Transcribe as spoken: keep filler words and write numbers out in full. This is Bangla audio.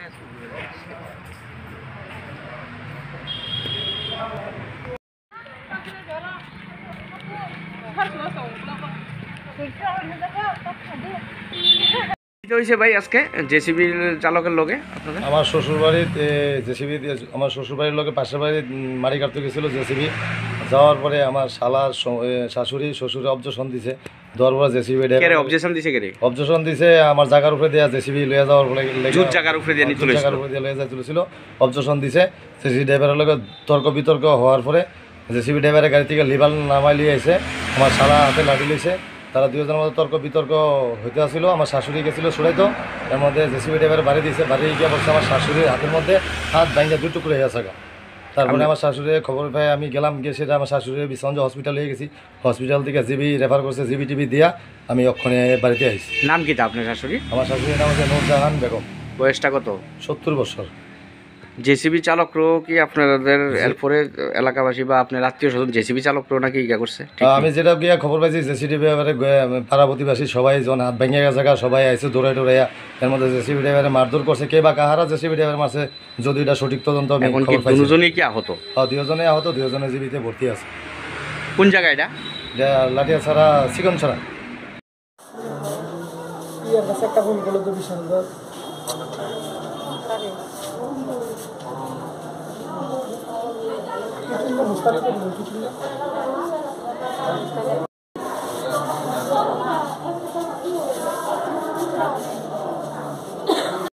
ভাই আজকে জেসিবি চালকের লগে আপনাদের আমার শ্বশুরবাড়িতে জেসিবি আমার শ্বশুরবাড়ির লগে পাশের বাড়ির মাটি কাটতে গেছিলো জেসিবি যাওয়ার পরে আমার শালার শাশুড়ি শ্বশুরে অবজেকশন দিছে দেওয়ার পরে জেসিবি অবজেকশন দিছে কে অবজেকশন দিছে আমার জায়গার উপরে দেওয়া জেসিবি লয়ে যাওয়ার পরে জায়গার উপরে দিয়ে নিতে জায়গার উপরে দিয়ে লয়ে যায় তুলেছিল অবজেকশন দিছে জেসিবি ড্রাইভারের লগে তর্ক বিতর্ক হওয়ার পরে জেসিবি ড্রাইভারের গাড়ি থেকে লিবাল নামাই লিয়ে এসে আমার শালা হাতে লাঠি লইছে তারা দুজনের মধ্যে তর্ক বিতর্ক হইতে আসছিল আমার শাশুড়ি গেছিল ছুড়াইতো এর মধ্যে জেসিবি ড্রাইভার বাড়ি দিয়েছে বাড়ি গিয়ে বলছে আমার শাশুড়ির হাতের মধ্যে হাত ভাঙা দুই টুকরো হয়ে আছে। তারপরে আমার শাশুড়ি খবর পাই আমি গেলাম গিয়ে সেটা আমার শাশুড়ির বিশ্বঞ্জ হসপিটালে গেছি হসপিটাল থেকে জিবি রেফার করছে জিবি টিভি দিয়া আমি ওখানে বাড়িতে আসছি। নাম কি আপনার শাশুড়ি? আমার শাশুড়ির নাম হচ্ছে নূরজাহান বেগম। বয়সটা কত? সত্তর বছর। জেসিবি চালকরাও কি আপনাদের এরপরে এলাকাবাসী বা আপনার আত্মীয় স্বজন জেসিবি চালকরাও নাকি ইয়া করছে? আমি যেটা গিয়া খবর পাইছি জেসিবি ড্রাইভারে পাড়া প্রতিবাসী সবাই যখন হাত ভেঙে গেছে সবাই আইসে দৌড়াই দৌড়াইয়া এর মধ্যে জেসিবি ড্রাইভারে মারধর করছে কে বা কাহারা জেসিবি ড্রাইভার মারছে যদি এটা সঠিক তদন্ত আমি খবর পাইছি। দুজনেই কি আহত? হ্যাঁ দুজনে আহত, দুজনে জীবিতে ভর্তি আছে। কোন জায়গা এটা? লাঠিয়া ছাড়া চিকন ছাড়া একটা ফোন করলো তো বিশাল মুস্তাফিজ